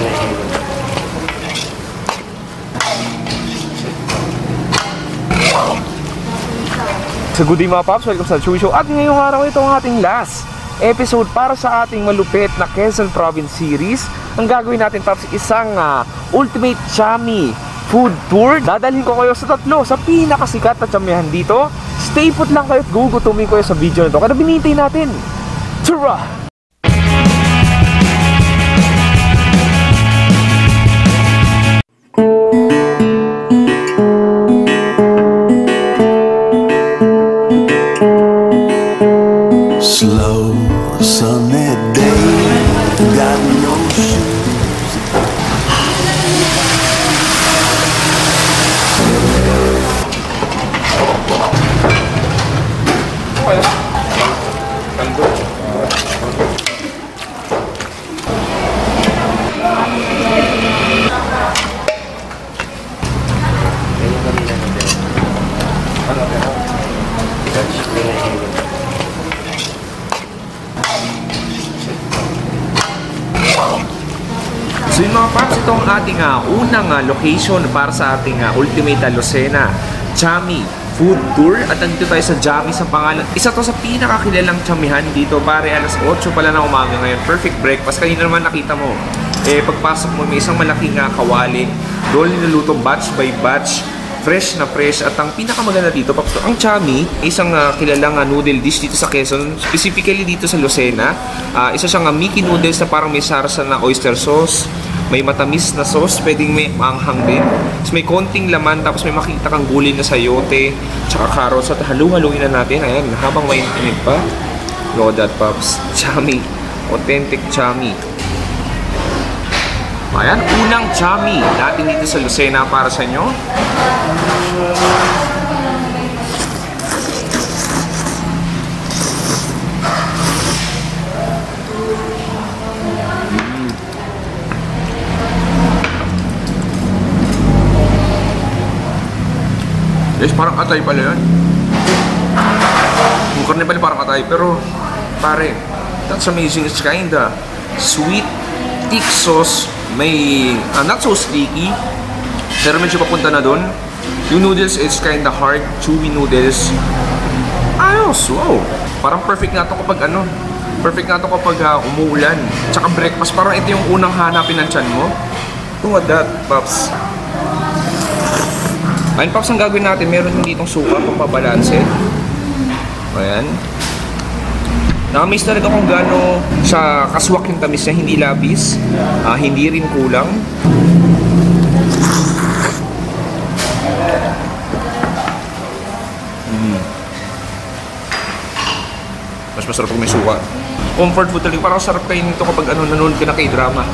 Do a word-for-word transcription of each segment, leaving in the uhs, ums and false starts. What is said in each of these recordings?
So good day mga Pops, welcome sa Chewy Show. At ngayong araw ito ang ating last episode para sa ating malupit na Quezon Province series. Ang gagawin natin Pops, isang uh, ultimate chami food tour. Dadalhin ko kayo sa tatlo sa pinakasikat na chamihan dito. Stay put lang kayo at gugutumin ko kayo sa video na ito. Kada binintay natin. Tara! Slow, sunny day, got no shoes. So yun mga Pops, ito ang ating uh, unang uh, location para sa ating uh, Ultimate Lucena Chami Food Tour. At nandito tayo sa Jami sa pangalan. Isa to sa pinakakilalang chamihan dito. Pare, alas otso pala na umaga ngayon. Perfect breakfast. Kanina naman nakita mo, eh, pagpasok mo may isang malaking uh, kawali. Doon niluto batch by batch. Fresh na fresh. At ang pinakamaganda dito, Pops, ang Chami, isang uh, kilalang uh, noodle dish dito sa Quezon. Specifically dito sa Lucena. Uh, isa siyang uh, Mickey noodles na parang may sarsa na oyster sauce. May matamis na sauce, pwedeng may maanghang din. Tapos may konting laman, tapos may makita kang gulay na sayote, tsaka carrots. At halu-haluin na natin. Ayan, habang may init pa. Look at that, Pops. Chami. Authentic Chami. Ayan, unang Chami natin dito sa Lucena para sa inyo. Guys, parang atay pala yun. Yung karne pala parang atay, pero pare, that's amazing. It's kinda sweet, thick sauce. May, uh, not so sticky, pero medyo papunta na dun. Yung noodles, it's kinda hard, chewy noodles. Ayos, wow. Parang perfect nga to kapag ano, perfect nga to kapag uh, umuulan. Tsaka breakfast, parang ito yung unang hanapin ng tiyan mo. Look at that, Pops. Ayun, Pops, ang gagawin natin, meron din ditong suka kung pabalanse. Ayan. Nakamiss talaga kung gaano sa kaswak yung tamis niya, hindi labis, uh, hindi rin kulang. Mm. Mas masarap pag may suka. Comfort food talaga, parang sarap kayo nito kapag ano, nanonood ka na kay drama.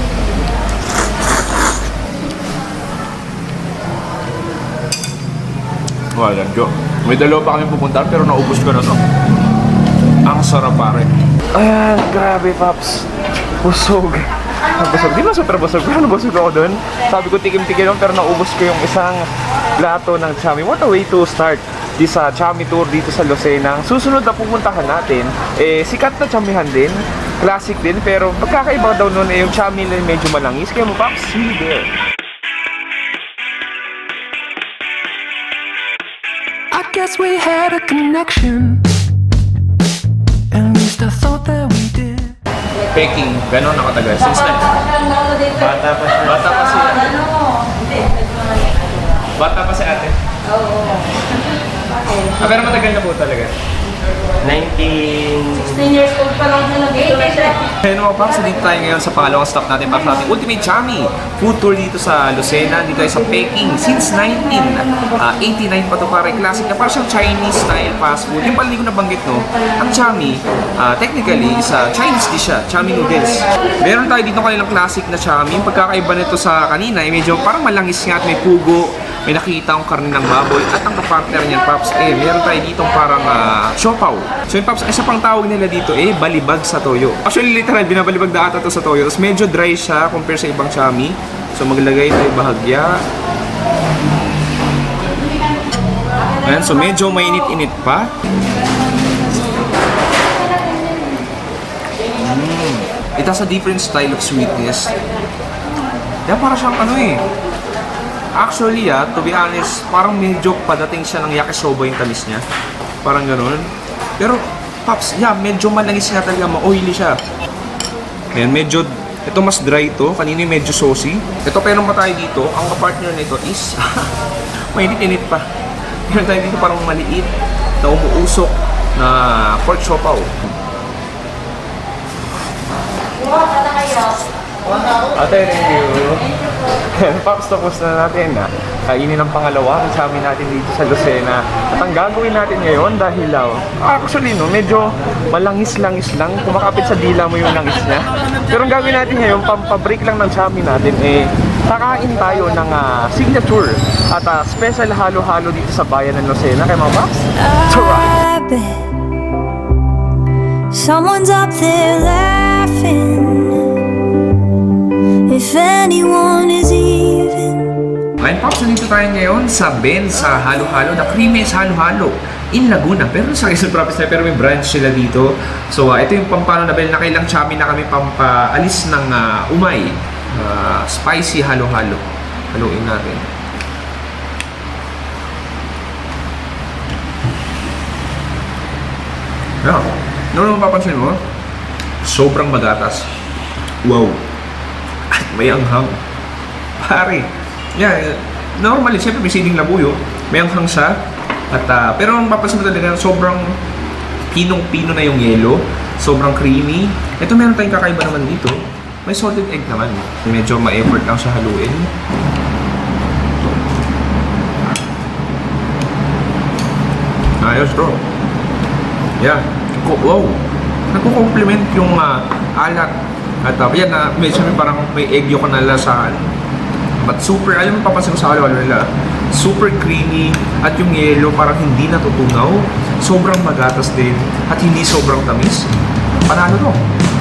Wala, Jo. May dalawa pa kami pupuntahan pero naubos ko na to. Ang sarap, pare. Ayan, grabe, Pops. Busog. Busog. Di ba super busog? Pero nabusog ako dun. Sabi ko tikim-tikim lang pero naubos ko yung isang plato ng Chami. What a way to start this uh, Chami tour dito sa Lucena. Susunod na pupuntahan natin, eh, sikat na chamihan din. Classic din. Pero pagkakaiba daw nun, eh, yung Chami na medyo malangis. Kaya mo, Pops, see you there. I guess we had a connection. At least I thought that we did. Peking, gano'n nakatagal? Since na? Bata pa siya. Bata pa siya. Bata pa si ate? Oo. Ah, pero matagal na po talaga? nineteen... sixteen years old pa lang na nag-dito siya. Ayun mga Pops, dito tayo ngayon sa pangalawang stop natin para sa ating Ultimate Chami Food Tour dito sa Lucena. Dito tayo sa Peking since nineteen eighty-nine pa ito, pare. Classic na parang siyang Chinese style fast food. Yung pala hindi ko nabanggit, no? Ang Chami, uh, technically, is a Chinese dish siya, Chami noodles. Meron tayo dito kanilang classic na Chami. Yung pagkakaiba nito sa kanina, eh, medyo parang malangis nga at may pugo. May nakita akong karne ng baboy at ang kapartner niyan, Pops, eh, meron tayo dito parang uh, siopaw. So yung Pops, isa pang tawag nila dito, eh, balibag sa toyo. Actually, literal, binabalibag na ata to sa toyo. Tapos medyo dry siya compare sa ibang Chami. So maglagay tayo bahagya. Ayan, so medyo mainit-init pa. Mm. It has a different style of sweetness. Yan para siyang ano eh. Actually ah, to be honest, parang medyo padating siya ng yakisoba yung tamis niya. Parang gano'n. Pero, Pops, yeah, medyo malangis nga talaga, ma-oily siya. Ayan, medyo, ito mas dry to, kanina yung medyo saucy. Ito pero pa tayo dito, ang kapartner nito is, mainit-init pa. Meron tayo dito parang maliit na umuusok na pork siopaw. Ate, thank you. Pops, tapos na natin na kainin ang pangalawa ang chami natin dito sa Lucena. At ang gagawin natin ngayon dahil uh, actually no, medyo malangis-langis lang, kumakapit sa dila mo yung langis niya. Pero ang gagawin natin ngayon, pampabreak lang ng chami natin, eh kakain tayo ng uh, signature at uh, special halo-halo dito sa bayan ng Lucena. Kaya mga Pops, tara! Someone's up there laughing, if anyone is even. Ayun Pops, nandito tayo ngayon sa Ben sa halo-halo, na Creamies Halo-Halo in Laguna. Pero sa Quezon Province na, pero may branch sila dito. So uh, ito yung pampano na Ben, nakailang chami na kami pampaalis ng uh, umay. Uh, spicy halo-halo. Haluin natin. Yeah. Ano naman papansin mo? Sobrang magatas. Wow. At may anghang. Pare. Yeah, normally, siyempre may siling labuyo. May anghang siya. At, uh, pero ang papansin mo talaga, sobrang pinong-pino na yung yelo. Sobrang creamy. Ito meron tayong kakaiba naman dito. May salted egg naman. Medyo ma-effort lang siya haluin. Ayos bro. Yeah. Wow. Nagko-complement yung uh, alat. At uh, yan na, uh, medyo parang may egg yolk na lasahan. But super, alam mo papansin ko sa halo-halo nila, super creamy at yung yelo parang hindi natutunaw. Sobrang magatas din at hindi sobrang tamis. Panalo to.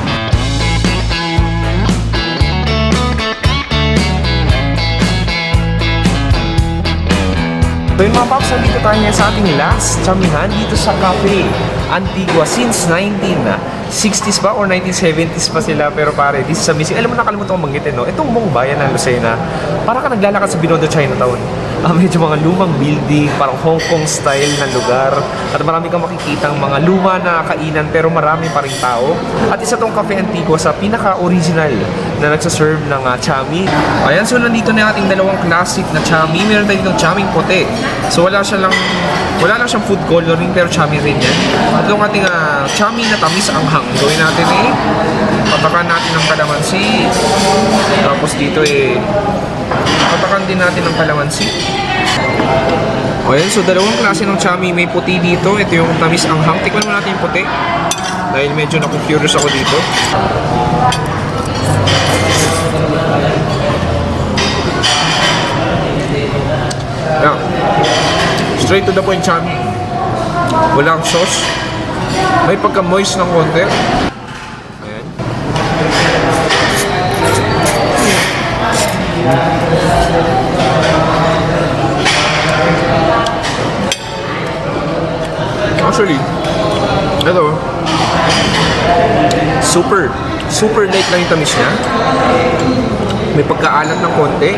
So yun mga Pops, nandito tayo ngayon sa ating last chamihan dito sa Cafe Antigua since nineteen sixties ba or nineteen seventies pa sila, pero pare, this is amazing. Alam mo, nakalimutan ko manggitin, no? Itong buong bayan ng Lucena, para ka naglalakad sa Binondo Chinatown. Ah, medyo mga lumang building, parang Hong Kong style na lugar. At marami kang makikitang mga luma na kainan, pero marami pa rin tao. At isa tong Cafe Antigua sa pinaka-original na nagsaserve ng uh, chami. Ayan, so nandito na ating dalawang classic na chami. Meron tayo ditong chaming puti. So wala siya lang, wala lang siyang food coloring, pero chami rin yan. At itong ating uh, chami na tamis anghang. Gawin natin eh, patakan natin ng kalamansi. Tapos dito eh, patakan din natin ng kalamansi. O yan, so dalawang klase ng chami. May puti dito, ito yung tamis anghang. Tikman mo natin yung puti, dahil medyo naku-curious ako dito. Yan. Straight to the point chami. Walang sauce. May pagka-moist ng konti. Ayan. Actually, ito, super, super light lang yung tamis niya. May pagkaalat ng konti.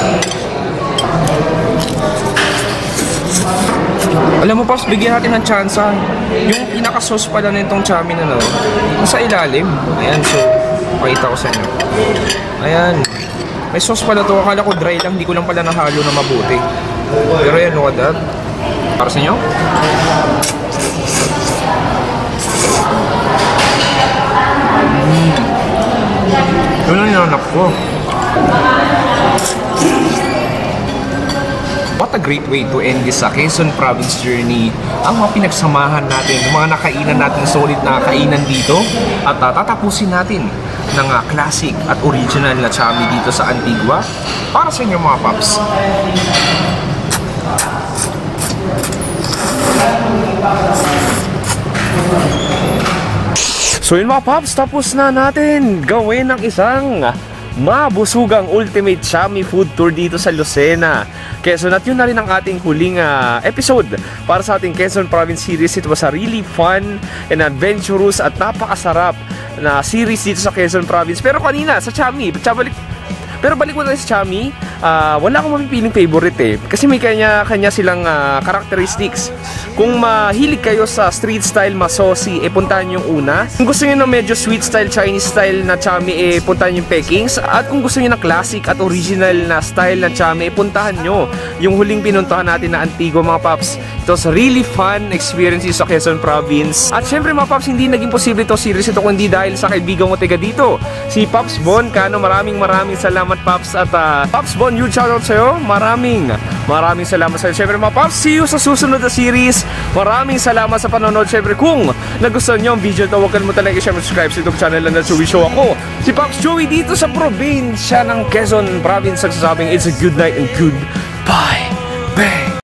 Alam mo, Pops, bigyan natin ng tsansa. Yung pinaka-sauce pala na itong chami na no, nasa ilalim. Ayan, so, pakita ko sa inyo. Ayan. May sauce pala to. Akala ko dry lang, hindi ko lang pala nahalo na mabuti. Pero yan, look at that. Para sa inyo. Mm. Yun ang inanak ko. What a great way to end this uh, Quezon Province journey. Ang mga pinagsamahan natin, yung mga nakainan natin, solid na kainan dito. At uh, tatapusin natin ng uh, classic at original na chami dito sa Antigua. Para sa inyo mga Pops. So yun mga Pops, tapos na natin gawin ng isang mabusugang ultimate chami food tour dito sa Lucena, Quezon. At yun na rin ang ating huling uh, episode para sa ating Quezon Province series. It was a really fun and adventurous at napakasarap na series dito sa Quezon Province. Pero kanina sa chami, balik, Pero balik mo tayo sa Chami, uh, wala akong mapipiling favorite eh. Kasi may kanya-kanya silang uh, characteristics. Kung mahilig kayo sa street style masosi, eh puntahan yung una. Kung gusto niyo ng medyo sweet style, Chinese style na Chami, eh puntahan yung Pekings. At kung gusto niyo ng classic at original na style ng Chami, eh puntahan nyo yung huling pinuntahan natin na Antigua, mga paps. It was really fun experiences sa Quezon Province. At syempre mga paps, hindi naging posible itong series ito kundi dahil sa kaibigan ko taga dito, si Pops Bon Cano. Maraming maraming salamat Pops. At uh, Pops Bon, huge shoutout sa'yo. Maraming maraming salamat sa'yo. Syempre mga Pops, see you sa susunod na series. Maraming salamat sa panonood. Syempre kung nagustuhan nyo ang video ito, huwag kalimutan like, share, subscribe sa YouTube channel na Chewy Show. Ako, si Pops Joey dito sa probinsya ng Quezon Province, nagsasabing it's a good night and good bye. Bang!